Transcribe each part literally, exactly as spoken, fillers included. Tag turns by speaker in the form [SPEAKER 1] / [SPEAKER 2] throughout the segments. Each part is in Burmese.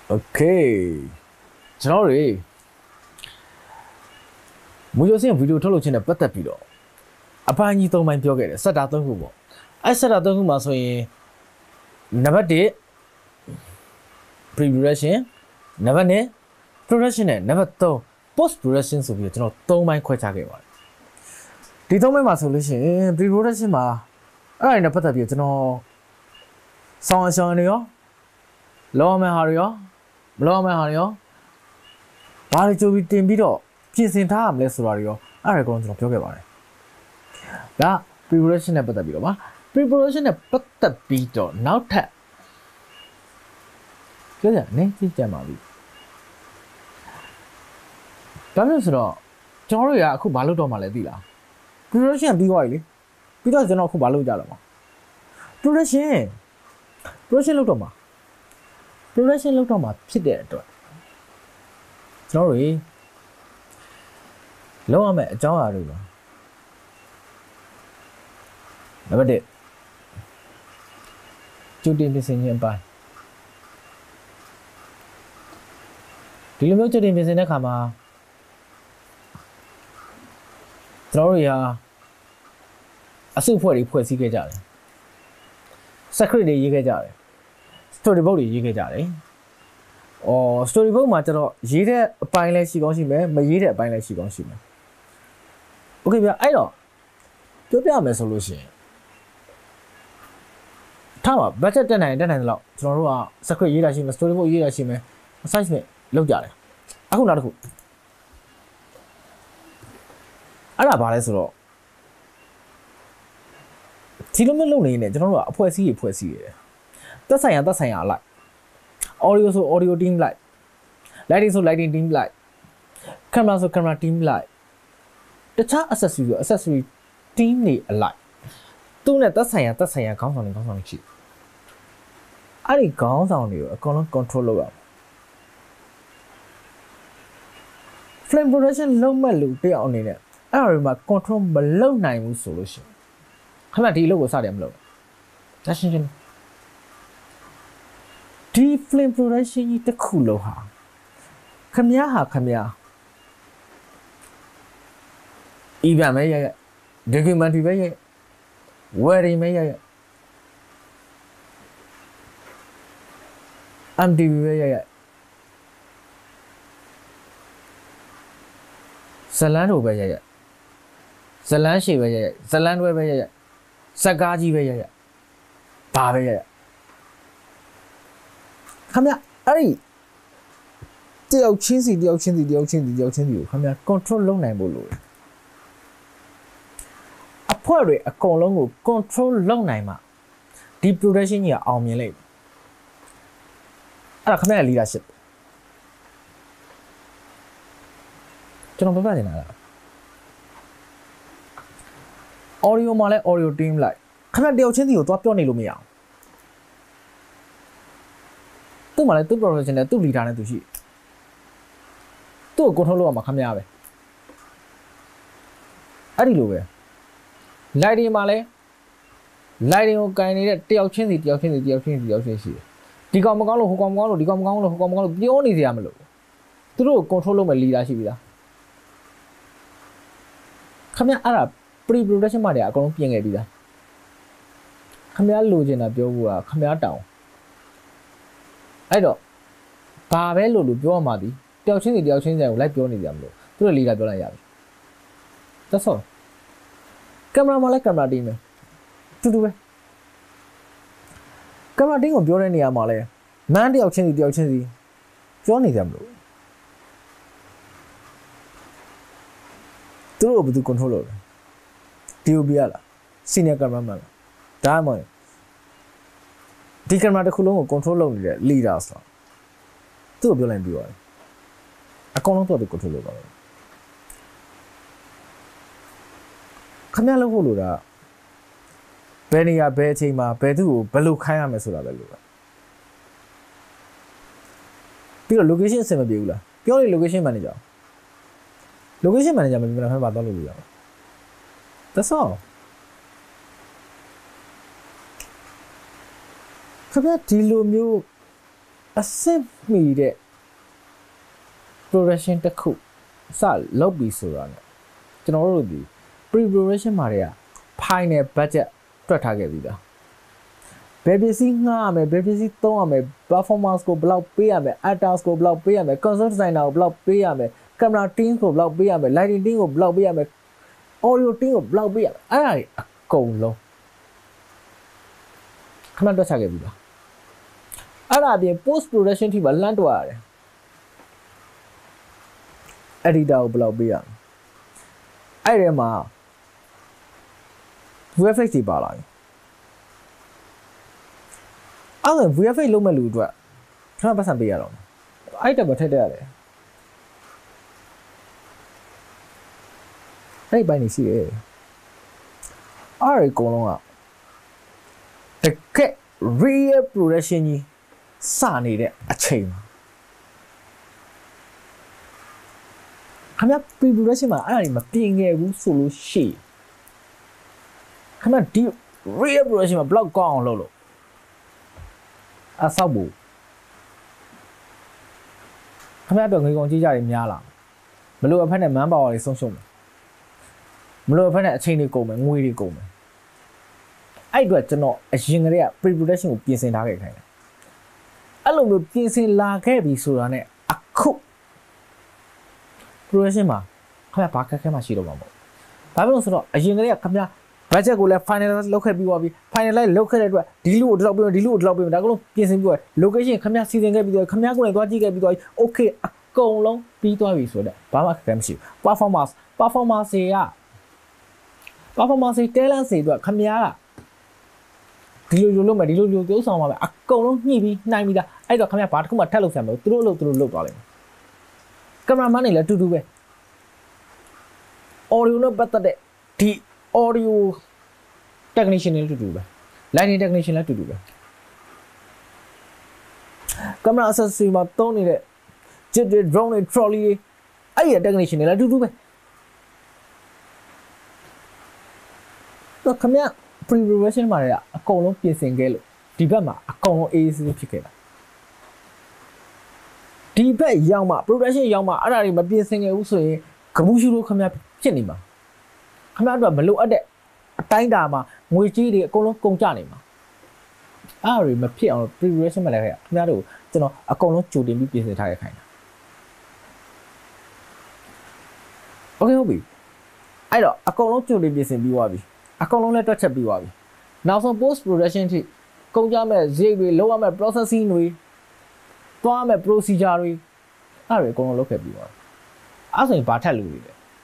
[SPEAKER 1] Okay. Sorry. Mujhe se video tholo chine patat pi do. Apa ni tong mai pyo ke de. Sat da tong hu bo. Ai sat da tong hu ma so yin number one pre-production, number two productionနဲ့ number three post production ဆိုပြီးတော့ကျွန်တော်သုံးပိုင်းခွဲခြားခဲ့ပါတယ်ဒီသုံးပိုင်းမှာဆိုလို့ရှိရင် pre production မှာအဲ့ဒါနဲ့ပတ်သက်ပြီးကျွန်တော်ဆောင်းဆောင်နေရောလောမဟာရောမလောမဟာရောဘာလို့ကြိုပြီးတင်ပြီးတော့ပြင်ဆင်ထားရမလဲဆိုတာတွေရောအဲ့ဒါကတော့ကျွန်တော်ပြောခဲ့ပါတယ်ဒါ pre production နဲ့ပတ်သက်ပြီးတော့ပါ pre production နဲ့ပတ်သက်ပြီးတော့နောက်ထပ်ပြောကြနေကြည့်ကြပါပြီဒါမျိုးဆိုတော့ကျွန်တော်တို့ရအခုဘာလုပ်တော့မှလဲသိလား production ပြီးသွားပြီလေပြီးတော့ကျွန်တော်အခုဘာလုပ်ကြတော့မှာ production production လုပ်တော့မှာ production လုပ်တော့မှာဖြစ်တဲ့အတွက်ကျွန်တော်တို့လောက်ရမယ့်အကြောင်းအရာတွေပါနံပါတ်oneကျူတင်ပြင်ဆင်ခြင်းပိုင်းဒီလိုမျိုးကျူတင်ပြင်ဆင်တဲ့အခါမှာကျွန်တော်တို့ရာအစုအဖွဲ့တွေဖွဲ့စည်းခဲ့ကြတယ် secret တွေရေးခဲ့ကြတယ် storyboard တွေရေးခဲ့ကြတယ်အော် storyboard မှာကျတော့ရေးတဲ့အပိုင်းလဲရှိကောင်းရှိမယ်မရေးတဲ့အပိုင်းလဲရှိကောင်းရှိမယ် okay ဗျအဲ့တော့ပြောပြမယ်ဆိုလို့ရှိရင်ထားပါ budget တက်နိုင်တက်နိုင်တဲ့လောက်ကျွန်တော်တို့က secret ရေးတာရှိမယ် storyboard ရေးတာရှိမယ် assignment လုပ်ကြတယ်အခုနောက်တစ်ခုအဲ့ဒါဘာလဲဆိုတော့ဒီလိုမျိုးလုပ်နေနေကျွန်တော်တို့ကအဖွဲ့အစည်းတွေဖွဲ့စည်းရတယ်သက်ဆိုင်ရာသက်ဆိုင်ရာလိုက် audio ဆို audio team လိုက် lighting ဆို lighting team လိုက် camera ဆို camera team လိုက်တခြား accessory ဆို accessory team တွေအလိုက်သူနဲ့သက်ဆိုင်ရာသက်ဆိုင်ရာခေါင်းဆောင်တွေခေါင်းဆောင်တွေရှိအဲ့ဒီခေါင်းဆောင်တွေကိုအကုန်လုံး control လုပ်ရအောင် flame production လုံးမဲ့လူတယောက်အနေနဲ့အဲ့ဒါတွေမှာ control မလုပ်နိုင်ဘူးဆိုလို့ရှိရင်ခဏဒီအလုပ်ကိုစတယ်မလုပ်ဒါရှင်းရှင်းဒီ flame production ကြီးတစ်ခုလုံးဟာခမည်းဟာခမည်း event ပဲရရ documentary ပဲရ wedding ပဲရရ M T V ပဲရရဇလန်းတို့ပဲရရဇလန်းရှိပဲရရဇလန်းတွဲပဲရရစကားကြီးပဲရရဘာပဲရရခမအဲ့ဒီတယောက်ချင်းစီတယောက်ချင်းစီတယောက်ချင်းစီတယောက်ချင်းစီကိုခမ control လုပ်နိုင်ဖို့လိုတယ်အဖွဲ့တွေအကုန်လုံးကို control လုပ်နိုင်မှဒီ production ကြီးကအောင်မြင်လိမ့်မယ်အဲ့ဒါခမ leadership ကျွန်တော်ပြောပြနေတာလား audio မှာလဲ audio team လိုက်ခဏတယောက်ချင်းစီကိုသွားပြောနေလို့မရအောင်သူ့မှာလဲသူ့ professional နဲ့သူ့ leader နဲ့သူရှိသူ့ကို control လုပ်ရမှာခမရပဲအဲ့ဒီလိုပဲ lighting မှာလဲ lighting ကိုကင်နေတဲ့တယောက်ချင်းစီတယောက်ချင်းစီတယောက်ချင်းစီတယောက်ချင်းရှိတယ်ဒီကောင်မကောင်းလို့ဟိုကောင်မကောင်းလို့ဒီကောင်မကောင်းလို့ဟိုကောင်မကောင်းလို့ပြောနေစရာမလိုသူတို့ကို control လုပ်မဲ့ leader ရှိပြီလားခမရအဲ့ဒါ pre production မှာတည်းအကုန်လုံးပြင်ခဲ့ပြီလားခမရလိုချင်တာပြောဖို့ကခမရတောင်းအဲ့တော့ဘာပဲလို့လို့ပြောရမှာဒီတယောက်ချင်းစီတယောက်ချင်းစီကိုလိုက်ပြောနေကြမလို့သူတို့ leader ပြောလိုက်ရပြီ that's all ကင်မရာမှာလည်းကင်မရာတင်းပဲတူတူပဲကင်မရာတင်းကိုပြောတဲ့နေရာမှာလည်းမန်းတယောက်ချင်းစီတယောက်ချင်းစီပြောနေကြမလို့သူတို့ဘယ်သူ control လုပ်လဲ D O P လား senior cameraman လားဒါမှမဟုတ်ဒီကင်မရာတစ်ခုလုံးကို control လုပ်နေတဲ့ leader ဆိုသူ့ကိုပြောလိုက်ပြီးသွားတယ်အကောင်လုံးတော့သူ control လုပ်ပါမယ်ခမရလို့ဖို့လို့ဒါဘယ်နေရာဘယ်အချိန်မှာဘယ်သူ့ကိုဘယ်လိုခိုင်းရမယ်ဆိုတာပဲလို့ပါပြီးတော့ location အဆင်မပြေဘူးလားပြောလေ location manager location manager မပြောတာမှမသွားလို့ရအောင် that's all ခမရဒီလိုမျိုးအဆင့်မီတဲ့ production တစ်ခုစလုပ်ပြီးဆိုတာနဲ့ကျွန်တော်တို့ဒီ pre production မှာတွေက final budget တွက်ထားခဲ့ပြီးသားဘယ်ပစ္စည်းငှားရမယ်ဘယ်ပစ္စည်းသုံးရမယ် performance ကိုဘယ်လောက်ပေးရမယ် actors ကိုဘယ်လောက်ပေးရမယ် concept designer ကိုဘယ်လောက်ပေးရမယ် camera team ကိုဘယ်လောက်ပေးရမယ် lighting team ကိုဘယ်လောက်ပေးရမယ် audio team ကိုဘယ်လောက်ပေးရမယ်အဲ့ဒါတွေအကုန်လုံးခဏတွက်ချခဲ့ပြီးသားအဲ့ဒါအပြင် post production ထိပါလမ်းတွက်ရတယ် editor ကိုဘယ်လောက်ပေးရမလဲအဲ့ဒီမှာ V F X တွေပါလာပြီအဲ့ဒါ V F X လုံးမဲ့လူအတွက်ခဏပတ်စံပေးရတော့အဲ့တက်မထက်တက်ရတယ်အဲ့ပိုင်းနေရှိတယ်အဲ့ဒီအကုန်လုံးကတကယ် real production ကြီးစနေတဲ့အချိန်မှာခင်ဗျာ pre production မှာအဲ့ဒါကြီးမပြင်ခဲ့ဘူးဆိုလို့ရှိခင်ဗျာဒီ real production မှာဘလောက်ကောင်းအောင်လုပ်လို့အဆောက်ဘူးခင်ဗျာတော့ငွေကုန်ကြီးကြတွေများလာမလို့အဖက်နဲ့ man power တွေဆုံးရှုံးမယ်မလို့အဖက်နဲ့အချိန်တွေကုန်မယ်ငွေတွေကုန်မယ်အဲ့အတွက်ကျွန်တော်အရင်ကတည်းက pre production ကိုပြင်ဆင်ထားခဲ့ခိုင်းတယ်အဲ့လိုမျိုးပြင်ဆင်လာခဲ့ပြီဆိုတာနဲ့အခု production မှာခင်ဗျာဘာခက်ခဲမှရှိတော့မှာမဟုတ်ဘာဖြစ်လို့ဆိုတော့အရင်ကတည်းကခင်ဗျာ budget ကိုလည်း final လောက်ခဲ့ပြီးသွားပြီ final လောက်ခဲ့တဲ့အတွက်ဒီလူကိုဒီလောက်ပြီးဒီလူကိုဒီလောက်ပြီးဒါကလုံးပြင်ဆင်ပြီးသွား location ခင်ဗျာစီစဉ်ခဲ့ပြီးသွားခင်ဗျာကိုလည်းသွားကြည့်ခဲ့ပြီးသွား okay အကုန်လုံးပြီးသွားပြီဆိုတော့ဘာမှခက်ခဲမရှိဘူး performance performance တွေက performance တွေ talent တွေအတွက်ခင်ဗျာကဒီလိုလိုလုပ်မယ်ဒီလိုလိုတိုးဆောင်ပါမယ်အကုန်လုံးညှိပြီးနှိုင်းပြီးသားအဲ့တော့ခင်ဗျာဘာတစ်ခုမှထပ်လုပ်ဆံမလို့သူတို့လုပ်သူတို့လုပ်သွားလိမ့်မယ်ကင်မရာမန်တွေလည်းတူတူပဲ audio နဲ့ပတ်သက်တဲ့ဒီ audio technician တွေလည်းတူတူပဲ lighting technician လည်းတူတူပဲကင်မရာ accessory မှာသုံးနေတဲ့ jet တွေ drone တွေ trolley တွေအဲ့ဒီ technician တွေလည်းတူတူပဲတော့ခင်ဗျာ pre production မှာလည်းအကုန်လုံးပြင်ဆင်ခဲ့လို့ဒီဘက်မှာအကုန်လုံး A A C ဖြစ်ခဲ့တာဒီဘက်ရောက်မှ production ရောက်မှအဲ့ဒါတွေမပြင်ဆင်ခဲ့ဘူးဆိုရင်ဂမှုရှုလို့ခင်ဗျာဖြစ်နေမှာခင်ဗျာတို့ကမလိုအပ်တဲ့အတိုင်းတာမှာငွေကြီးတွေအကုန်လုံးကုန်ကျနေမှာအဲ့ဒါတွေမဖြစ်အောင် pre production မှာလည်းခင်ဗျာတို့ကျွန်တော်အကုန်လုံးကြိုတင်ပြီးပြင်ဆင်ထားရခိုင်းတာ okay ဟုတ်ပြီအဲ့တော့အကုန်လုံးကြိုတင်ပြင်ဆင်ပြီးသွားပြီအကောင်လုံးလည်းတွက်ချက်ပြီးသွားပြီနောက်ဆုံး post production ထိကုန်ကြမဲ့ဈေးတွေလောက်ရမဲ့ processing တွေတွားမဲ့ procedure တွေအဲ့ဒါတွေအကုန်လုံးလုပ်ခဲ့ပြီးသွားပြီအဲ့ဆိုရင်ဘာထက်လို့လဲ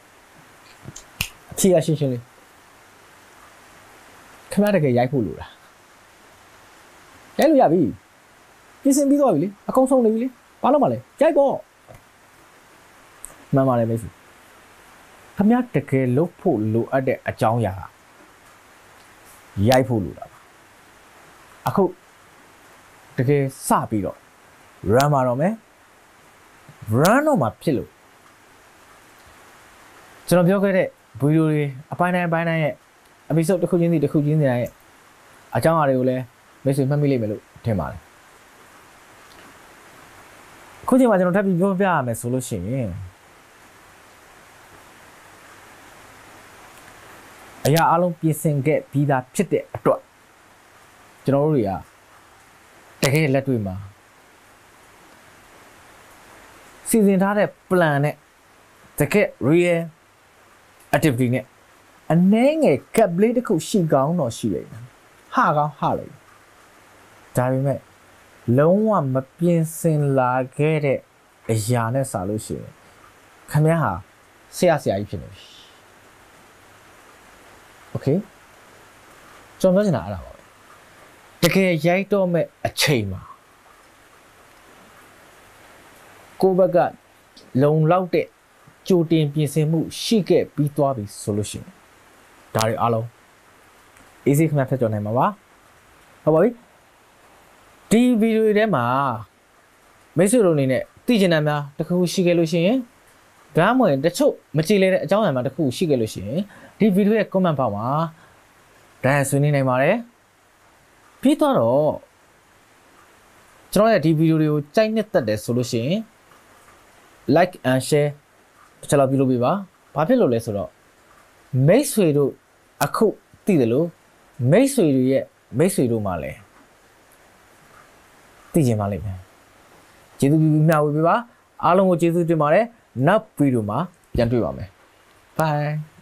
[SPEAKER 1] အခြေအရှင်းရှင်းလေးခင်ဗျားတကယ်ရိုက်ဖို့လိုလားရိုက်လို့ရပြီပြင်ဆင်ပြီးသွားပြီလေအကုန်ဆုံးနေပြီလေဘာလို့မလဲရိုက်ပေါ့မှန်ပါတယ်မိတ်ဆွေခင်ဗျားတကယ်လုပ်ဖို့လိုအပ်တဲ့အကြောင်းအရာရိုက်ဖို့လိုတာပါအခုတကယ်စပြီးတော့ run မှာတော့မယ် run တော့မှာဖြစ်လို့ကျွန်တော်ပြောခဲ့တဲ့ဗီဒီယိုတွေအပိုင်းတိုင်းအပိုင်းတိုင်းရဲ့ episode တစ်ခုချင်းစီတစ်ခုချင်းစီတိုင်းရဲ့အကြောင်းအရာတွေကိုလည်းမိတ်ဆွေမှတ်မိလိမ့်မယ်လို့ထင်ပါတယ်ခုချိန်မှာကျွန်တော်ထပ်ပြီးပြောပြရမယ်ဆိုလို့ရှိရင်အရာအလုံးပြင်ဆင်ခဲ့ပြီးသားဖြစ်တဲ့အတွက်ကျွန်တော်တို့တွေကတကယ်လက်တွေ့မှာစီစဉ်ထားတဲ့ plan နဲ့တကယ် real activity နဲ့အနည်းငယ် gap လေးတစ်ခုရှိကောင်းတော့ရှိလိမ့်မယ်ဟာကောင်းဟာလိမ့်ဒါပေမဲ့လုံးဝမပြင်ဆင်လာခဲ့တဲ့အရာနဲ့စာလို့ရှိရင်ခင်ဗျားဟာဆရာဆရာကြီးဖြစ်နေပြီokay ကျွန်တော်ပြောချင်တာအဲ့ဒါပါပဲတကယ်ရိုက်တော့မဲ့အချိန်မှာကိုဘက်ကလုံလောက်တဲ့ကြိုတင်ပြင်ဆင်မှုရှိခဲ့ပြီးသွားပြီဆိုလို့ရှိရင်ဒါတွေအားလုံး easy ခဏထပ်ကြော်နိုင်မှာပါဟုတ်ပါပြီဒီဗီဒီယိုထဲမှာမိတ်ဆွေတို့အနေနဲ့သိချင်တာများတစ်ခုရှိခဲ့လို့ရှိရင်ဒါမှမဟုတ်တချို့မကြည့်လဲတဲ့အကြောင်းအရာမှာတစ်ခုရှိခဲ့လို့ရှိရင်ဒီဗီဒီယိုရဲ့ comment box မှာဒါဆွေးနွေးနိုင်ပါတယ်ပြီးတော့ကျွန်ကျွန်တော်ရဲ့ဒီဗီဒီယိုတွေကိုကြိုက်နှစ်သက်တယ်ဆိုလို့ရှိရင် like and share တစ်ချက်လောက်ပြုလုပ်ပေးပါဘာဖြစ်လို့လဲဆိုတော့မိတ်ဆွေတို့အခုသိတယ်လို့မိတ်ဆွေတွေရဲ့မိတ်ဆွေတို့မှလည်းသိချင်ပါလိမ့်မယ်ကျေးဇူးပြုမျှဝေပေးပါအားလုံးကိုကျေးဇူးတင်ပါတယ်နောက်ဗီဒီယိုမှာပြန်တွေ့ပါမယ် bye